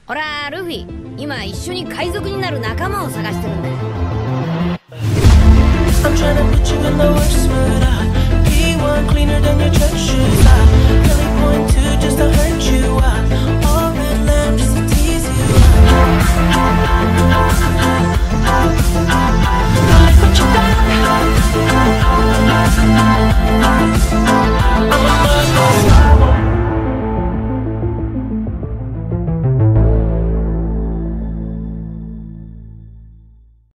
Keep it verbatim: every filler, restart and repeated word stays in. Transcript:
ほらルフィ、今一緒に海賊になる仲間を探してるんだよ。 I'm trying to put you in the worst mood. I